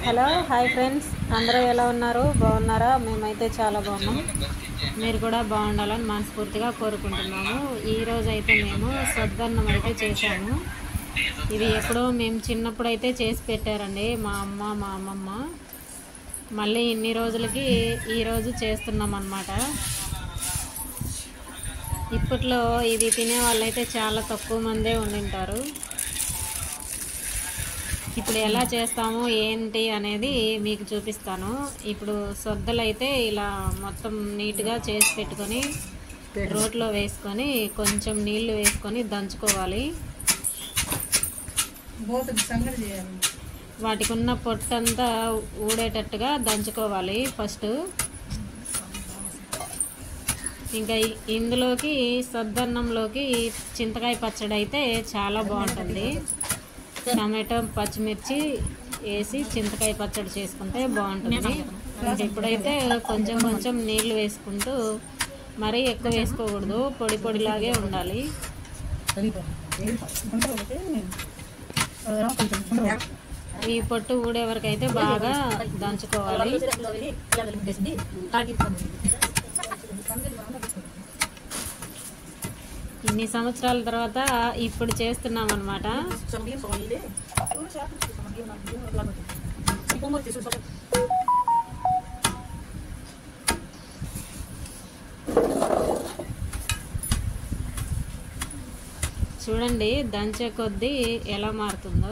Hello hi friends, అందరూ ఎలా ఉన్నారు? బాగున్నారా? మేమైతే చాలా బాగున్నాం. మీరు కూడా బాగుండాలని మనస్ఫూర్తిగా కోరుకుంటున్నాము. ఈరోజు అయితే మేము సద్దన్నం అయితే చేశాము. ఇది ఎప్పుడో మేము చిన్నప్పుడు అయితే చేసి పెట్టారండి మా అమ్మ మా అమ్మమ్మ. మళ్ళీ ఇన్ని రోజులకి ఈరోజు చేస్తున్నాం అన్నమాట. ఇప్పట్లో ఇది తినే వాళ్ళైతే చాలా తక్కువ మందే ఉండింటారు. ఇప్పుడు ఎలా చేస్తాము ఏంటి అనేది మీకు చూపిస్తాను. ఇప్పుడు సొద్దలు అయితే ఇలా మొత్తం నీట్గా చేసి పెట్టుకొని రోట్లో వేసుకొని కొంచెం నీళ్లు వేసుకొని దంచుకోవాలి. వాటికి ఉన్న పొట్టంతా ఊడేటట్టుగా దంచుకోవాలి ఫస్ట్. ఇంకా ఇందులోకి సద్దన్నంలోకి చింతకాయ పచ్చడి అయితే చాలా బాగుంటుంది. టమాటో పచ్చిమిర్చి వేసి చింతకాయ పచ్చడి చేసుకుంటే బాగుంటుంది. ఇప్పుడైతే కొంచెం కొంచెం నీళ్లు వేసుకుంటూ మరీ ఎక్కువ వేసుకోకూడదు, పొడి పొడిలాగే ఉండాలి. ఈ పొట్టు ఊడే వరకు అయితే బాగా దంచుకోవాలి. ఇన్ని సంవత్సరాల తర్వాత ఇప్పుడు చేస్తున్నాం అన్నమాట. చూడండి దంచే కొద్దీ ఎలా మారుతుందో.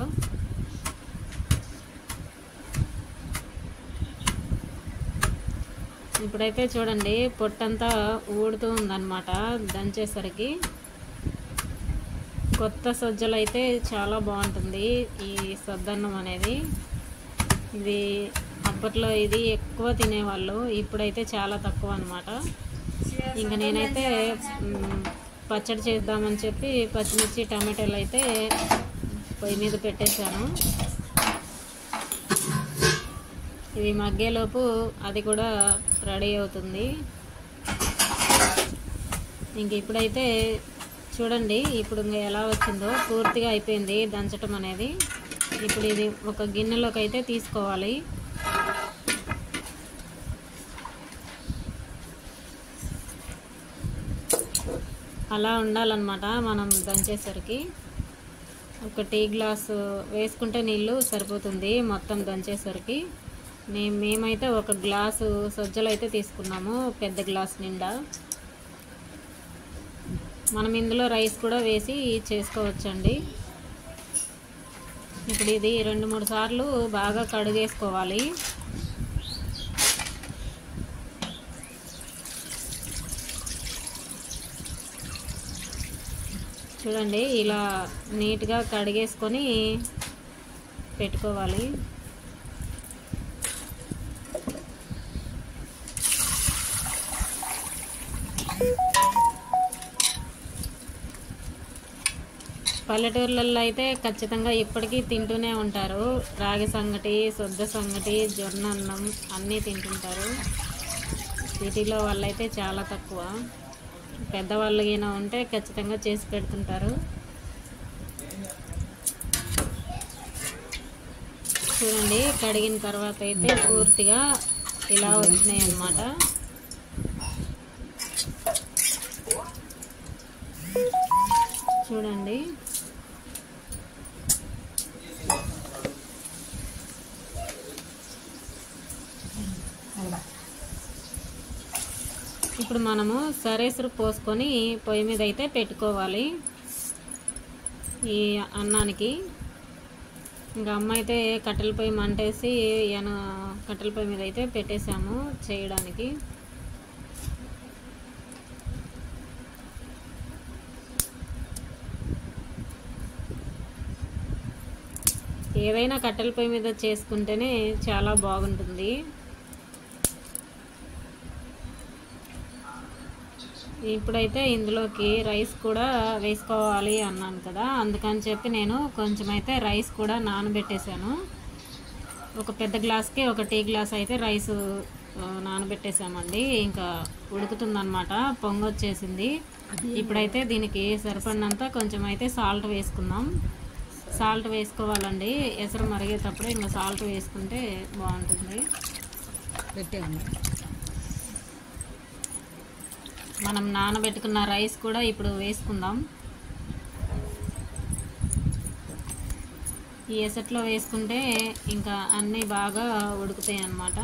ఇప్పుడైతే చూడండి పొట్టంతా ఊడుతూ ఉందన్నమాట దంచేసరికి. కొత్త సజ్జలు అయితే చాలా బాగుంటుంది ఈ సద్దన్నం అనేది. ఇది అప్పట్లో ఇది ఎక్కువ తినేవాళ్ళు, ఇప్పుడైతే చాలా తక్కువ అన్నమాట. ఇంకా నేనైతే పచ్చడి చేద్దామని చెప్పి పచ్చిమిర్చి టమాటాలు అయితే పొయ్యి మీద పెట్టేశాను. ఇవి మగ్గేలోపు అది కూడా రెడీ అవుతుంది. ఇంక ఇప్పుడైతే చూడండి ఇప్పుడు ఇంకా ఎలా వచ్చిందో, పూర్తిగా అయిపోయింది దంచటం అనేది. ఇప్పుడు ఇది ఒక గిన్నెలోకి అయితే తీసుకోవాలి. అలా ఉండాలన్నమాట మనం దంచేసరికి. ఒక టీ గ్లాసు వేసుకుంటే నీళ్ళు సరిపోతుంది మొత్తం దంచేసరికి. మేమైతే ఒక గ్లాసు సజ్జలు అయితే తీసుకున్నాము, పెద్ద గ్లాస్ నిండా. మనం ఇందులో రైస్ కూడా వేసి చేసుకోవచ్చండి. ఇప్పుడు ఇది 2-3 సార్లు బాగా కడిగేసుకోవాలి. చూడండి ఇలా నీట్గా కడిగేసుకొని పెట్టుకోవాలి. పల్లెటూర్లలో అయితే ఖచ్చితంగా ఇప్పటికీ తింటూనే ఉంటారు. రాగి సంగటి, సొద్ద సంగటి, జొన్న అన్నం అన్నీ తింటుంటారు. సిటీలో వాళ్ళైతే చాలా తక్కువ. పెద్దవాళ్ళు అయినా ఉంటే ఖచ్చితంగా చేసి పెడుతుంటారు. చూడండి కడిగిన తర్వాత అయితే పూర్తిగా ఇలా వచ్చినాయి అన్నమాట. చూడండి ఇప్పుడు మనము సరేసురు పోసుకొని పొయ్యి మీద అయితే పెట్టుకోవాలి ఈ అన్నానికి. ఇంకా అమ్మ అయితే కట్టెల పొయ్యి మంటేసి కట్టెల పొయ్యి మీద అయితే పెట్టేసాము చేయడానికి. ఏదైనా కట్టెల పొయ్యి మీద చేసుకుంటేనే చాలా బాగుంటుంది. ఇప్పుడైతే ఇందులోకి రైస్ కూడా వేసుకోవాలి అన్నాను కదా, అందుకని చెప్పి నేను కొంచెం అయితే రైస్ కూడా నానబెట్టేశాను. ఒక పెద్ద గ్లాస్కి ఒక టీ గ్లాస్ అయితే రైస్ నానబెట్టేసామండి. ఇంకా ఉడుకుతుందన్నమాట, పొంగొచ్చేసింది. ఇప్పుడైతే దీనికి సరిపడినంత కొంచెం అయితే సాల్ట్ వేసుకుందాం. సాల్ట్ వేసుకోవాలండి. ఎసరు మరిగేటప్పుడు ఇంకా సాల్ట్ వేసుకుంటే బాగుంటుంది. మనం నానబెట్టుకున్న రైస్ కూడా ఇప్పుడు వేసుకుందాం. ఈ ఎసట్లో వేసుకుంటే ఇంకా అన్నీ బాగా ఉడుకుతాయి అన్నమాట.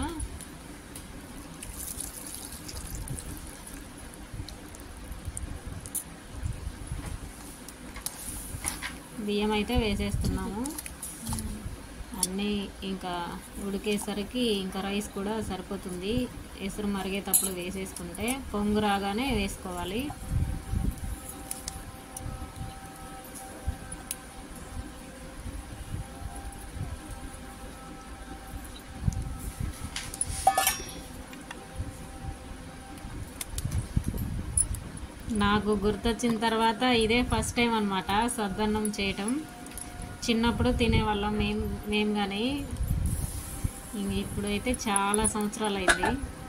బియ్యం అయితే వేసేస్తున్నాము. అన్నీ ఇంకా ఉడికేసరికి ఇంకా రైస్ కూడా సరిపోతుంది. ఎసురు మరిగేటప్పుడు వేసేసుకుంటే పొంగు రాగానే వేసుకోవాలి. నాకు గుర్తొచ్చిన తర్వాత ఇదే ఫస్ట్ టైం అన్నమాట సద్దన్నం చేయటం. చిన్నప్పుడు తినేవాళ్ళం మేము కానీ ఇప్పుడైతే చాలా సంవత్సరాలు అయింది.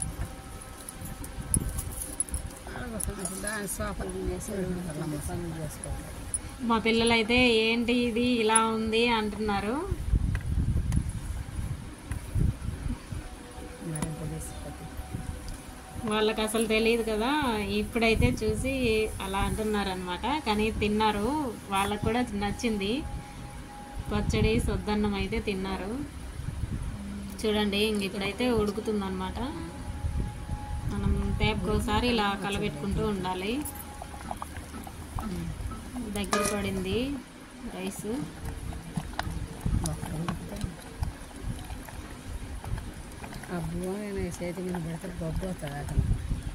మా పిల్లలైతే ఏంటి ఇది ఇలా ఉంది అంటున్నారు. వాళ్ళకి అసలు తెలియదు కదా, ఇప్పుడైతే చూసి అలా అంటున్నారు అనమాట. కానీ తిన్నారు, వాళ్ళకు కూడా నచ్చింది. పచ్చడి సొద్దన్నం అయితే తిన్నారు. చూడండి ఇప్పుడైతే ఉడుకుతుందన్నమాట. మనం తేపకోసారి ఇలా కలబెట్టుకుంటూ ఉండాలి. దగ్గర పడింది రైస్. చేతి మీద పెడితే బొబ్బు వస్తుంది అతను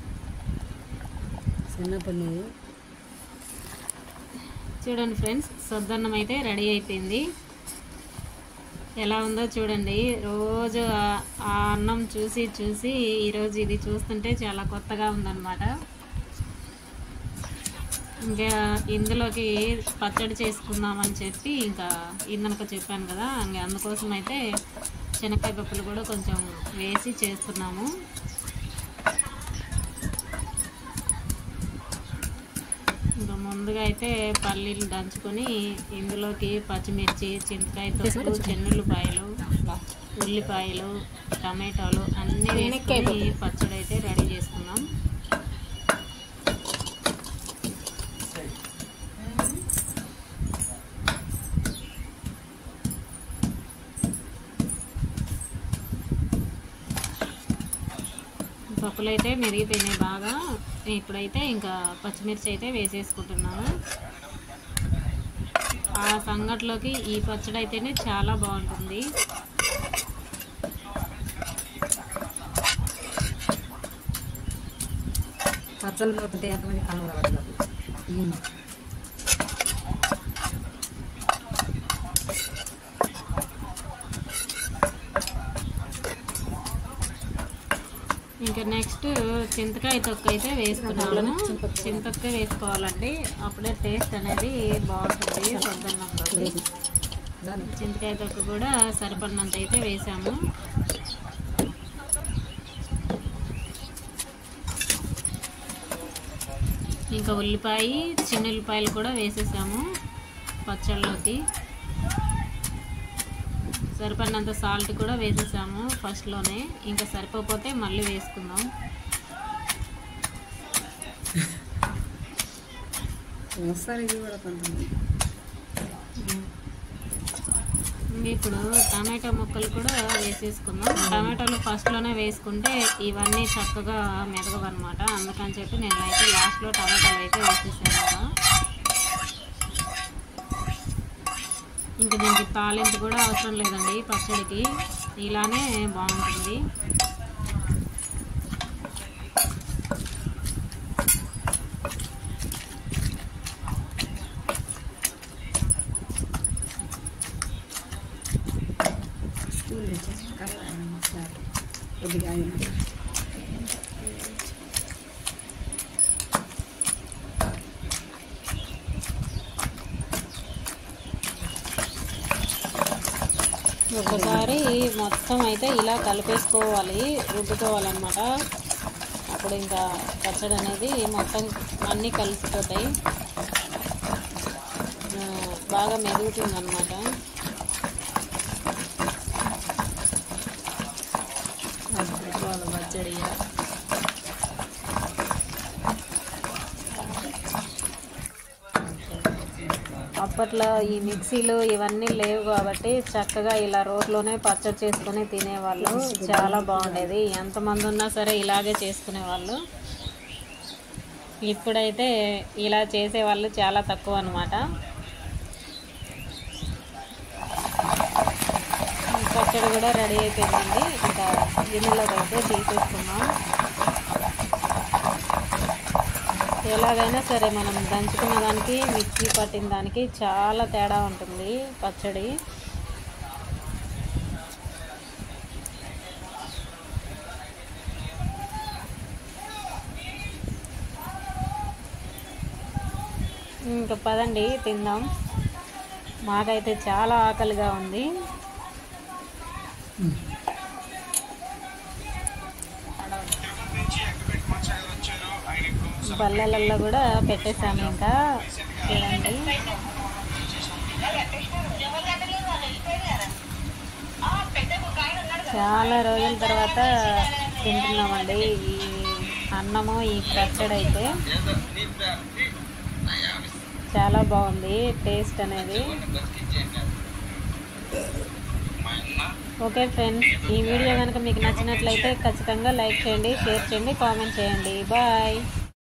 చిన్నప్పుడు. చూడండి ఫ్రెండ్స్, సొద్దన్నం అయితే రెడీ అయిపోయింది. ఎలా ఉందో చూడండి. రోజు ఆ అన్నం చూసి చూసి ఈరోజు ఇది చూస్తుంటే చాలా కొత్తగా ఉందన్నమాట. ఇంకా ఇందులోకి పచ్చడి చేసుకుందామని చెప్పి ఇంకా ఇందనక చెప్పాను కదా, ఇంకా అందుకోసం అయితే శనక్కాయ పప్పులు కూడా కొంచెం వేసి చేస్తున్నాము. ఇంకా ముందుగా అయితే పల్లీలు దంచుకొని ఇందులోకి పచ్చిమిర్చి, చింతకాయ తొక్కు, చెన్నుల్లిపాయలు, ఉల్లిపాయలు, టమాటాలు అన్నీ వేసుకొని పచ్చడి అయితే రెడీ చేసుకున్నాం. పప్పులు అయితే మెరిగిపోయినాయి బాగా. ఇప్పుడైతే ఇంకా పచ్చిమిర్చి అయితే వేసేసుకుంటున్నాను. ఆ సంగట్లోకి ఈ పచ్చడి అయితేనే చాలా బాగుంటుంది. పచ్చళ్ళు ఇంకా నెక్స్ట్ చింతకాయ తొక్క అయితే వేసుకున్నాను. చింతకాయ వేసుకోవాలండి, అప్పుడే టేస్ట్ అనేది బాగుంటుంది సొద్దన్నంలోకి. చింతకాయ తొక్క కూడా సరిపడినంత అయితే వేసాము. ఇంకా ఉల్లిపాయ, చిన్నుల్లిపాయలు కూడా వేసేసాము పచ్చళ్ళలోకి. సరిపడినంత సాల్ట్ కూడా వేసేసాము ఫస్ట్లోనే. ఇంకా సరిపోతే మళ్ళీ వేసుకుందాం. ఇప్పుడు టమాటా ముక్కలు కూడా వేసేసుకుందాం. టమాటాలు ఫస్ట్లోనే వేసుకుంటే ఇవన్నీ చక్కగా మెదగవన్నమాట. అందుకని చెప్పి నేనైతే లాస్ట్లో టమాటాలు అయితే వేసేసాను కదా. ఇంకా దీనికి తాలింపు కూడా అవసరం లేదండి పచ్చడికి, ఇలానే బాగుంటుంది. ఒకసారి మొత్తం అయితే ఇలా కలిపేసుకోవాలి, రుబ్బుకోవాలన్నమాట. అప్పుడు ఇంకా పచ్చడి అనేది మొత్తం అన్నీ కలిసిపోతాయి. బాగా మెరుగుతుంది అన్నమాట. పచ్చడి అప్పట్లో ఈ మిక్సీలు ఇవన్నీ లేవు కాబట్టి చక్కగా ఇలా రోట్లోనే పచ్చడి చేసుకొని తినేవాళ్ళు. చాలా బాగుండేది. ఎంతమంది ఉన్నా సరే ఇలాగే చేసుకునేవాళ్ళు. ఇప్పుడైతే ఇలా చేసేవాళ్ళు చాలా తక్కువ అన్నమాట. పచ్చడి కూడా రెడీ అయిపోయిందండి. ఇంకా గిన్నెలోకి అయితే తీసేసుకున్నాం. ఎలాగైనా సరే మనం దంచుకున్న దానికి మిక్సీ పట్టిన దానికి చాలా తేడా ఉంటుంది పచ్చడి. ఇంకా పదండి తిందాం. మాకైతే చాలా ఆకలిగా ఉంది. బల్లలలో కూడా పెట్టేసాము. ఇంకా చూడండి, చాలా రోజుల తర్వాత తింటున్నామండి ఈ అన్నము, ఈ పచ్చడి అయితే చాలా బాగుంది టేస్ట్ అనేది. ఓకే ఫ్రెండ్స్, ఈ వీడియో కనుక మీకు నచ్చినట్లయితే ఖచ్చితంగా లైక్ చేయండి, షేర్ చేయండి, కామెంట్ చేయండి. బాయ్.